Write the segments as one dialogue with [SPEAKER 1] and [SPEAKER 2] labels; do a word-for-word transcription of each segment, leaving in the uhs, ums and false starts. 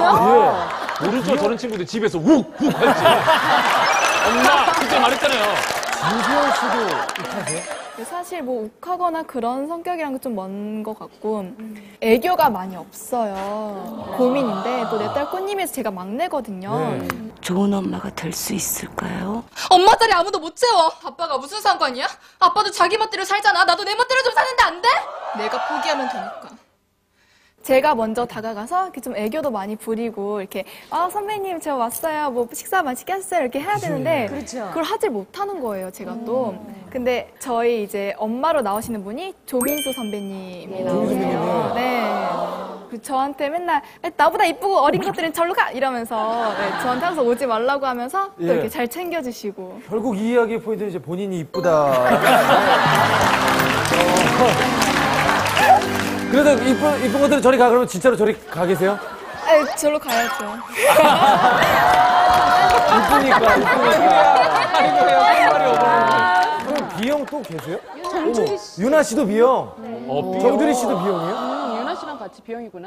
[SPEAKER 1] 그렇구나.
[SPEAKER 2] 예. 모르죠. 저런 친구들 집에서 욱욱 할지. 엄마 그때 말했잖아요.
[SPEAKER 3] 유수연 씨도 욱하세요?
[SPEAKER 4] 사실 뭐 욱하거나 그런 성격이랑은 좀 먼 것 같고 애교가 많이 없어요. 고민인데 또 내 딸 꽃님에서 제가 막내거든요.
[SPEAKER 3] 네.
[SPEAKER 5] 좋은 엄마가 될 수 있을까요?
[SPEAKER 1] 엄마 자리 아무도 못 채워. 아빠가 무슨 상관이야? 아빠도 자기 멋대로 살잖아. 나도 내 멋대로 좀 사는데 안 돼? 내가 포기하면 되니까.
[SPEAKER 4] 제가 먼저 다가가서 이렇게 좀 애교도 많이 부리고 이렇게 아 선배님 저 왔어요 뭐 식사 맛있게 하셨어요 이렇게 해야 되는데
[SPEAKER 6] 그렇죠.
[SPEAKER 4] 그걸 하질 못하는 거예요 제가 또. 근데 저희 이제 엄마로 나오시는 분이 조민수 선배님이 나오세요. 네. 그 저한테 맨날 나보다 이쁘고 어린 것들은 절로 가 이러면서 네, 저한테 항상 오지 말라고 하면서 또
[SPEAKER 3] 예.
[SPEAKER 4] 이렇게 잘 챙겨주시고.
[SPEAKER 3] 결국 이 이야기의 포인트는 이제 본인이 이쁘다. 그래도 이쁜, 이쁜 것들은 저리 가. 그러면 진짜로 저리 가 계세요?
[SPEAKER 4] 네, 절로 가야죠.
[SPEAKER 3] 이쁘니까, 이쁘니까. 그럼 B형 또 계세요?
[SPEAKER 6] 정준희 씨.
[SPEAKER 3] 유나 씨도 B형.
[SPEAKER 2] 어,
[SPEAKER 3] 정준희 씨도 B형이에요?
[SPEAKER 6] 음, 유나 씨랑 같이 B형이구나.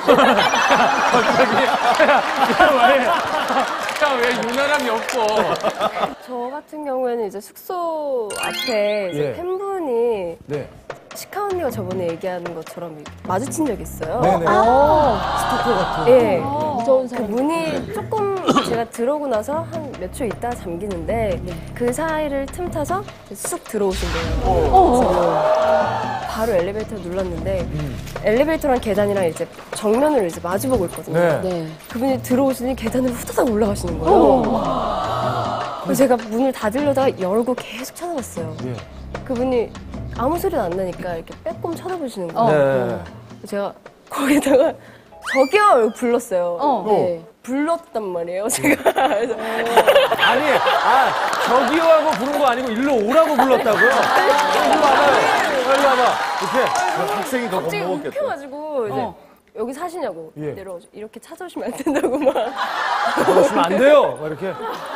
[SPEAKER 2] 왜 유나람이 없고.
[SPEAKER 7] 저 같은 경우에는 이제 숙소 앞에 이제
[SPEAKER 3] 예.
[SPEAKER 7] 팬분이
[SPEAKER 3] 네.
[SPEAKER 7] 시카 언니가 저번에 얘기하는 것처럼 마주친 적이 있어요.
[SPEAKER 3] 네네. 스토커 같은.
[SPEAKER 7] 예.
[SPEAKER 6] 무서운
[SPEAKER 7] 그
[SPEAKER 6] 사람.
[SPEAKER 7] 문이 조금 제가 들어오고 나서 한 몇 초 있다가 잠기는데 그 사이를 틈타서 쑥 들어오신 거예요. 그래서 바로 엘리베이터 눌렀는데 엘리베이터랑 계단이랑 이제 정면으로 이제 마주보고 있거든요.
[SPEAKER 3] 네.
[SPEAKER 6] 네.
[SPEAKER 7] 그분이 들어오시니 계단을 후다닥 올라가시는 거예요. 그래서 제가 문을 닫으려다가 열고 계속 쳐다봤어요.
[SPEAKER 3] 예.
[SPEAKER 7] 그분이 아무 소리도 안 나니까 이렇게 빼꼼 쳐다보시는
[SPEAKER 6] 어.
[SPEAKER 7] 거예요.
[SPEAKER 3] 네.
[SPEAKER 7] 제가 거기다가 저기요 불렀어요.
[SPEAKER 6] 어.
[SPEAKER 7] 네. 불렀단 말이에요, 제가. 그래서
[SPEAKER 3] 아니, 아, 저기요 하고 부른 거 아니고 일로 오라고 불렀다고요? 일로 와봐요. 일로 와봐. 이렇게.
[SPEAKER 8] 학생이 더
[SPEAKER 7] 갑자기
[SPEAKER 8] 겁먹었겠다.
[SPEAKER 7] 웃겨가지고 이제
[SPEAKER 6] 어.
[SPEAKER 7] 여기 사시냐고
[SPEAKER 3] 예.
[SPEAKER 7] 내려오죠. 이렇게 찾아오시면 안 된다고 막.
[SPEAKER 3] 그러시면 안 돼요. 막 이렇게.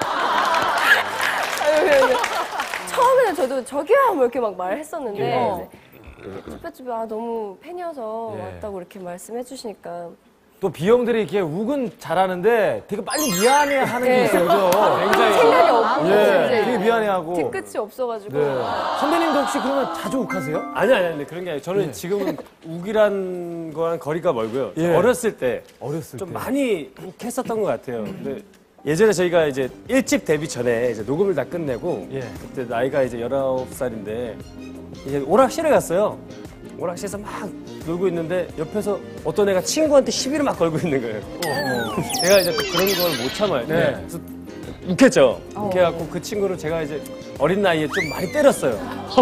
[SPEAKER 7] 아니, 그냥 이제 처음에는 저도 저기요 뭐 이렇게 막 말했었는데
[SPEAKER 3] 예.
[SPEAKER 7] 이제 쭈뼛쭈뼛 아 너무 팬이어서
[SPEAKER 3] 예.
[SPEAKER 7] 왔다고 이렇게 말씀해 주시니까
[SPEAKER 3] 또 B형들이 이렇게 욱은 잘하는데 되게 빨리 미안해 하는 게
[SPEAKER 7] 네.
[SPEAKER 3] 있어요. 그죠?
[SPEAKER 2] 굉장히.
[SPEAKER 7] 생각이 없고
[SPEAKER 3] 예,
[SPEAKER 7] 이제
[SPEAKER 3] 되게 미안해하고.
[SPEAKER 7] 뒤끝이 없어가지고
[SPEAKER 3] 네. 선배님도 혹시 그러면 자주 욱하세요?
[SPEAKER 9] 아니, 아니, 아니, 그런 게 아니라 저는
[SPEAKER 3] 예.
[SPEAKER 9] 지금은 욱이란 거랑 거리가 멀고요.
[SPEAKER 3] 예.
[SPEAKER 9] 어렸을 때 좀
[SPEAKER 3] 어렸을 때.
[SPEAKER 9] 많이 욱했었던 것 같아요. 근데 예전에 저희가 이제 일집 데뷔 전에 이제 녹음을 다 끝내고
[SPEAKER 3] 예.
[SPEAKER 9] 그때 나이가 이제 열아홉 살인데 이제 오락실에 갔어요. 오락실에서 막 놀고 있는데 옆에서 어떤 애가 친구한테 시비를 막 걸고 있는 거예요. 제가 이제 그런 걸 못 참아요.
[SPEAKER 3] 네.
[SPEAKER 9] 그래서 욱했죠. 욱해갖고 그 친구를 제가 이제 어린 나이에 좀 많이 때렸어요.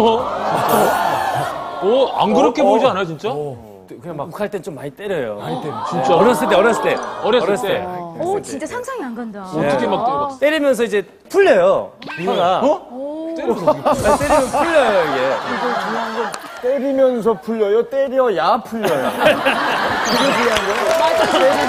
[SPEAKER 2] 오, 안 그렇게
[SPEAKER 3] 어,
[SPEAKER 2] 보이지
[SPEAKER 3] 어.
[SPEAKER 2] 않아요, 진짜?
[SPEAKER 3] 어, 그냥 막
[SPEAKER 9] 욱할 땐 좀 많이 때려요.
[SPEAKER 3] 많이 때려.
[SPEAKER 2] 진짜.
[SPEAKER 9] 어렸을 때, 어렸을 때.
[SPEAKER 2] 어렸을 때.
[SPEAKER 6] 오, 진짜 상상이 안 간다.
[SPEAKER 2] 어떻게 막, 막
[SPEAKER 9] 때리면서 이제 풀려요. 화가.
[SPEAKER 2] 어? 때려서.
[SPEAKER 9] 아, 때리면 풀려요, 이게.
[SPEAKER 8] 때리면서 풀려요? 때려야 풀려요. 그게 중요한 거예요?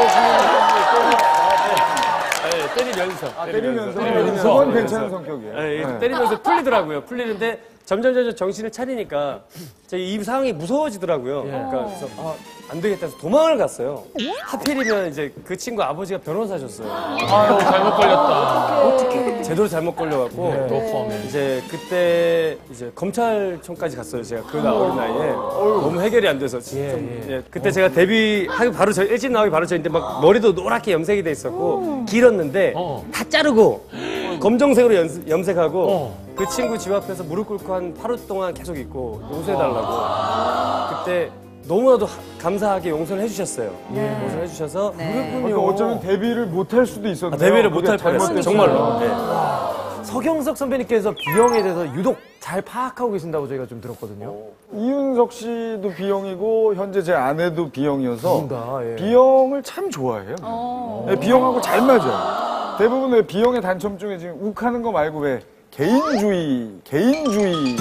[SPEAKER 8] 때리면서
[SPEAKER 9] 때리면서.
[SPEAKER 8] 아, 때리면서.
[SPEAKER 3] 때리면서.
[SPEAKER 8] 그건 괜찮은 성격이에요.
[SPEAKER 9] 예,
[SPEAKER 8] 네.
[SPEAKER 9] 때리면서 풀리더라고요. 풀리는데 점점 점점 정신을 차리니까 제가 이 상황이 무서워지더라고요. 그러니까 그래서 아, 안 되겠다 해서 도망을 갔어요. 하필이면 이제 그 친구 아버지가 변호사셨어요.
[SPEAKER 2] 아유, 잘못 걸렸다.
[SPEAKER 9] 제대로 잘못 걸려갖고
[SPEAKER 3] 네.
[SPEAKER 2] 또 포함해.
[SPEAKER 9] 이제 그때 이제 검찰청까지 갔어요. 제가 그 나 어린 나이에 너무 해결이 안 돼서 좀,
[SPEAKER 3] 예, 예.
[SPEAKER 9] 예, 그때 제가 데뷔하기 바로 저 일집 나오기 바로 저인데 막 머리도 노랗게 염색이 돼 있었고 길었는데
[SPEAKER 2] 어.
[SPEAKER 9] 다 자르고 검정색으로 연, 염색하고
[SPEAKER 2] 어.
[SPEAKER 9] 그 친구 집 앞에서 무릎 꿇고 한 하루 동안 계속 있고 용서해달라고 그때 너무나도 하- 감사하게 용서를 해주셨어요. 용서를 해주셔서
[SPEAKER 8] 그러니까 어쩌면 데뷔를 못할 수도
[SPEAKER 9] 아,
[SPEAKER 8] 있었네요.
[SPEAKER 9] 데뷔를
[SPEAKER 8] 그게
[SPEAKER 9] 못할 뻔했어요.
[SPEAKER 8] 잘못됐어요.
[SPEAKER 9] 정말로. 네.
[SPEAKER 3] 서경석 선배님께서 B형에 대해서 유독 잘 파악하고 계신다고 저희가 좀 들었거든요.
[SPEAKER 8] 이윤석 씨도 B형이고 현재 제 아내도 B형이어서
[SPEAKER 3] 다 예.
[SPEAKER 8] B형을 참 좋아해요. 네, B형하고 잘 맞아요. 대부분의 B형의 단점 중에 지금 욱하는 거 말고 왜 개인주의, 개인주의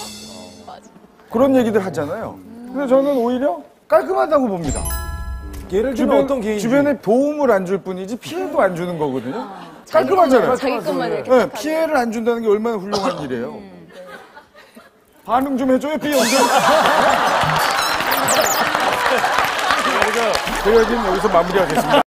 [SPEAKER 8] 그런 얘기들 하잖아요. 근데 저는 오히려 깔끔하다고 봅니다.
[SPEAKER 3] 예를 들면
[SPEAKER 8] 주변,
[SPEAKER 3] 어떤 개인주의?
[SPEAKER 8] 주변에 도움을 안 줄 뿐이지 피해도 안 주는 거거든요. 깔끔하잖아요.
[SPEAKER 7] 자기 것만 이렇게
[SPEAKER 8] 네, 피해를 안 준다는 게 얼마나 훌륭한 일이에요. 반응 좀 해줘요, B형들. 그 얘기는 여기서 마무리하겠습니다.